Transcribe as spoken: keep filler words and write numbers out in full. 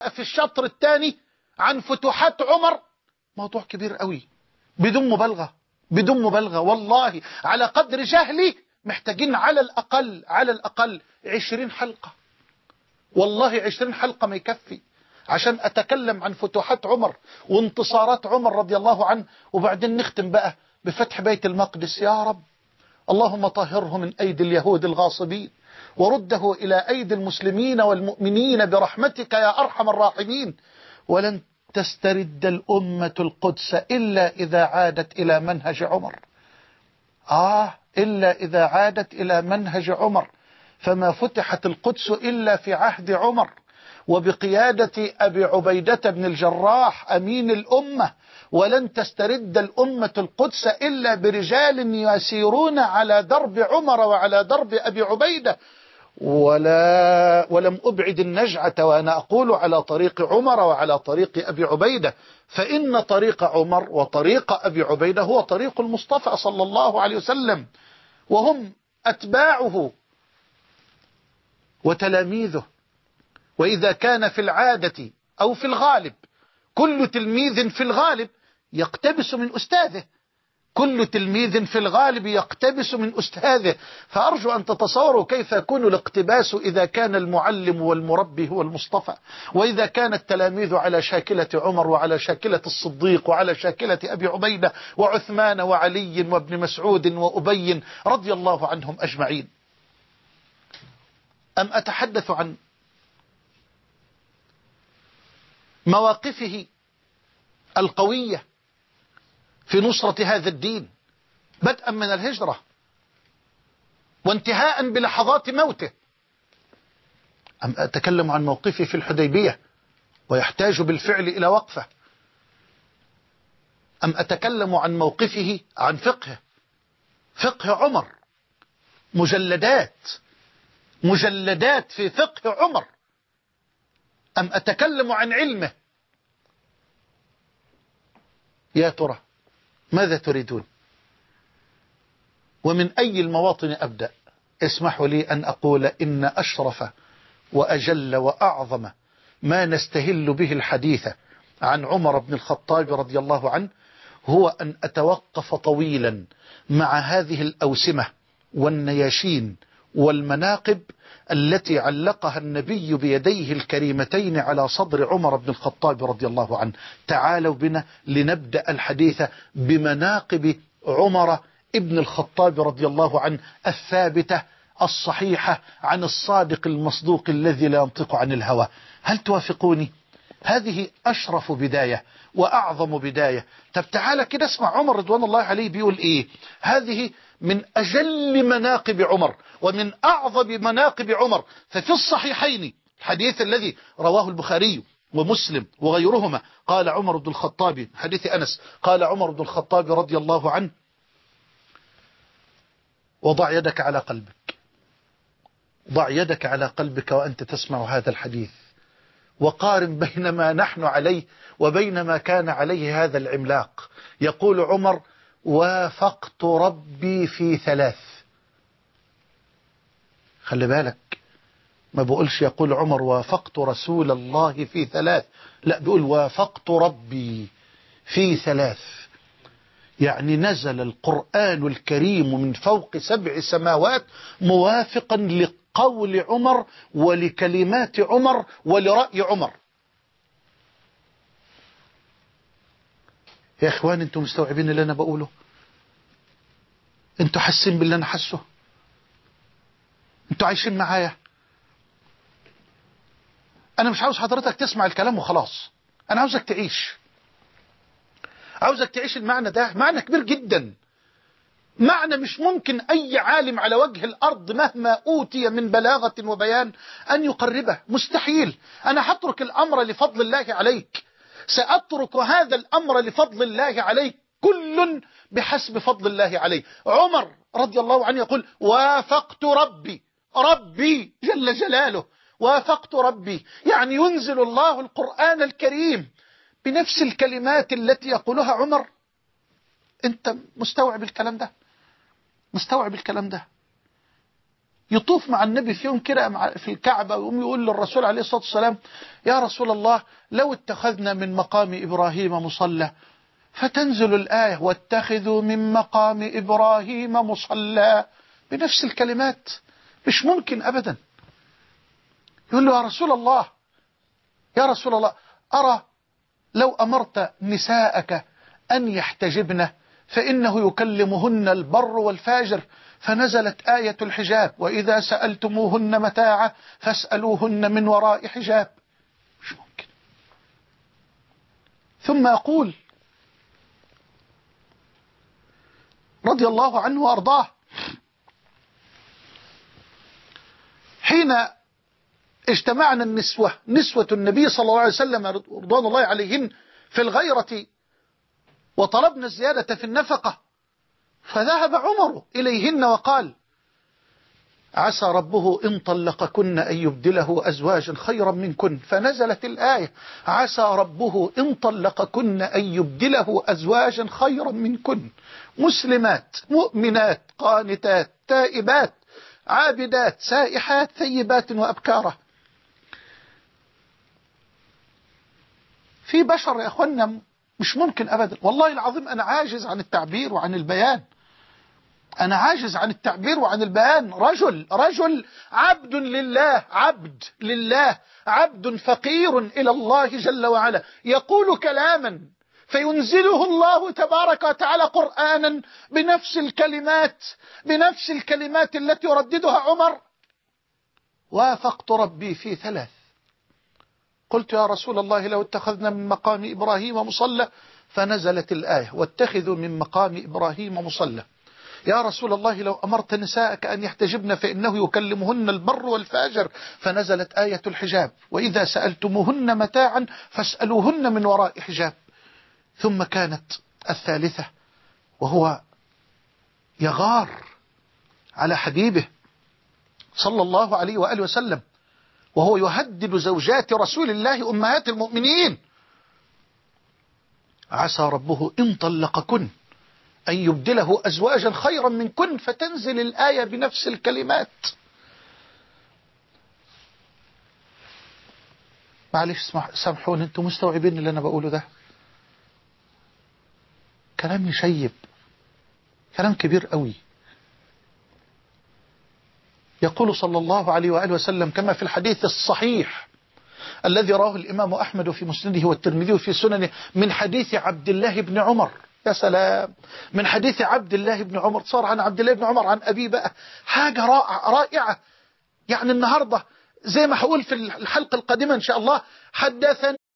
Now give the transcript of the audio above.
في الشطر الثاني عن فتوحات عمر موضوع كبير قوي، بدون مبالغة بدون مبالغة والله على قدر جهلي محتاجين على الأقل على الأقل عشرين حلقة، والله عشرين حلقة ما يكفي عشان أتكلم عن فتوحات عمر وانتصارات عمر رضي الله عنه. وبعدين نختم بقى بفتح بيت المقدس. يا رب اللهم طهره من أيدي اليهود الغاصبين ورده إلى أيدي المسلمين والمؤمنين برحمتك يا أرحم الراحمين. ولن تسترد الأمة القدس إلا إذا عادت إلى منهج عمر. آه إلا إذا عادت إلى منهج عمر. فما فتحت القدس إلا في عهد عمر وبقيادة أبي عبيدة بن الجراح أمين الأمة. ولن تسترد الأمة القدس إلا برجال يسيرون على درب عمر وعلى درب أبي عبيدة. ولا ولم أبعد النجعة وأنا أقول على طريق عمر وعلى طريق أبي عبيدة، فإن طريق عمر وطريق أبي عبيدة هو طريق المصطفى صلى الله عليه وسلم، وهم أتباعه وتلاميذه. وإذا كان في العادة أو في الغالب كل تلميذ في الغالب يقتبس من أستاذه، كل تلميذ في الغالب يقتبس من أستاذه، فأرجو أن تتصوروا كيف يكون الاقتباس إذا كان المعلم والمربي هو المصطفى، وإذا كان التلاميذ على شاكلة عمر وعلى شاكلة الصديق وعلى شاكلة أبي عبيدة وعثمان وعلي وابن مسعود وأبي رضي الله عنهم أجمعين. أم أتحدث عن مواقفه القوية في نصرة هذا الدين بدءا من الهجرة وانتهاء بلحظات موته؟ أم أتكلم عن موقفه في الحديبية ويحتاج بالفعل إلى وقفة؟ أم أتكلم عن موقفه عن فقهه، فقه عمر، مجلدات مجلدات في فقه عمر؟ أم أتكلم عن علمه؟ يا ترى ماذا تريدون؟ ومن أي المواطن أبدأ؟ اسمحوا لي أن أقول إن أشرف وأجل وأعظم ما نستهل به الحديث عن عمر بن الخطاب رضي الله عنه هو أن أتوقف طويلا مع هذه الأوسمة والنياشين والمناقب التي علقها النبي بيديه الكريمتين على صدر عمر بن الخطاب رضي الله عنه. تعالوا بنا لنبدأ الحديث بمناقب عمر ابن الخطاب رضي الله عنه الثابتة الصحيحة عن الصادق المصدوق الذي لا ينطق عن الهوى. هل توافقوني؟ هذه أشرف بداية وأعظم بداية. طب تعالى كده اسمع عمر رضوان الله عليه بيقول إيه. هذه من أجل مناقب عمر ومن أعظم مناقب عمر. ففي الصحيحين الحديث الذي رواه البخاري ومسلم وغيرهما قال عمر بن الخطاب، حديث أنس، قال عمر بن الخطاب رضي الله عنه: وضع يدك على قلبك، ضع يدك على قلبك وأنت تسمع هذا الحديث، وقارن بين ما نحن عليه وبين ما كان عليه هذا العملاق. يقول عمر: وافقت ربي في ثلاث. خلي بالك، ما بقولش يقول عمر وافقت رسول الله في ثلاث، لا، بيقول وافقت ربي في ثلاث. يعني نزل القرآن الكريم من فوق سبع سماوات موافقا لقول عمر ولكلمات عمر ولرأي عمر. يا إخوان، أنتم مستوعبين اللي أنا بقوله؟ أنتم حاسين باللي أنا حاسه؟ أنتم عايشين معايا؟ أنا مش عاوز حضرتك تسمع الكلام وخلاص، أنا عاوزك تعيش، عاوزك تعيش المعنى ده. معنى كبير جدا، معنى مش ممكن أي عالم على وجه الأرض مهما أوتي من بلاغة وبيان أن يقربه، مستحيل. أنا هترك الأمر لفضل الله عليك، سأترك هذا الأمر لفضل الله عليك، كل بحسب فضل الله عليه. عمر رضي الله عنه يقول: وافقت ربي، ربي جل جلاله، وافقت ربي، يعني ينزل الله القرآن الكريم بنفس الكلمات التي يقولها عمر. انت مستوعب الكلام ده؟ مستوعب الكلام ده؟ يطوف مع النبي في يوم كده في الكعبة ويقوم يقول للرسول عليه الصلاة والسلام: يا رسول الله، لو اتخذنا من مقام إبراهيم مصلى، فتنزل الآية: واتخذوا من مقام إبراهيم مصلى، بنفس الكلمات. مش ممكن أبدا. يقول له: يا رسول الله يا رسول الله أرى لو أمرت نساءك أن يحتجبن فإنه يكلمهن البر والفاجر، فنزلت آية الحجاب: وإذا سألتموهن متاعا فاسألوهن من وراء حجاب. مش ممكن. ثم يقول رضي الله عنه وأرضاه: حين اجتمعنا النسوة نسوة النبي صلى الله عليه وسلم رضوان الله عليهن في الغيرة وطلبنا الزيادة في النفقة، فذهب عمر إليهن وقال: عسى ربه إن طلقكن أن يبدله أزواجا خيرا منكن، فنزلت الآية: عسى ربه إن طلقكن أن يبدله أزواجا خيرا منكن، مسلمات مؤمنات قانتات تائبات عابدات سائحات ثيبات وأبكارا. في بشر يا أخوانا مش ممكن أبدا. والله العظيم أنا عاجز عن التعبير وعن البيان. أنا عاجز عن التعبير وعن البيان. رجل رجل عبد لله، عبد لله، عبد فقير إلى الله جل وعلا، يقول كلاما فينزله الله تبارك وتعالى قرآنا بنفس الكلمات بنفس الكلمات التي يرددها عمر. وافقت ربي في ثلاث. قلت: يا رسول الله، لو اتخذنا من مقام إبراهيم مصلى، فنزلت الآية: واتخذوا من مقام إبراهيم مصلى. يا رسول الله، لو أمرت نساءك أن يحتجبن فإنه يكلمهن البر والفاجر، فنزلت آية الحجاب: وإذا سألتموهن متاعا فاسألوهن من وراء حجاب. ثم كانت الثالثة، وهو يغار على حبيبه صلى الله عليه وآله وسلم، وهو يهدد زوجات رسول الله أمهات المؤمنين: عسى ربه إن طلقكن أن يبدله أزواجا خيرا منكن، فتنزل الآية بنفس الكلمات. معلش سامحوني، انتم مستوعبين اللي أنا بقوله ده؟ كلام يشيب، كلام كبير قوي. يقول صلى الله عليه وآله وسلم كما في الحديث الصحيح الذي رواه الإمام أحمد في مسنده والترمذي في سننه من حديث عبد الله بن عمر. يا سلام، من حديث عبد الله بن عمر، صار عن عبد الله بن عمر عن أبي بقى، حاجة رائعة رائعة. يعني النهاردة زي ما هقول في الحلقة القادمة إن شاء الله، حدثني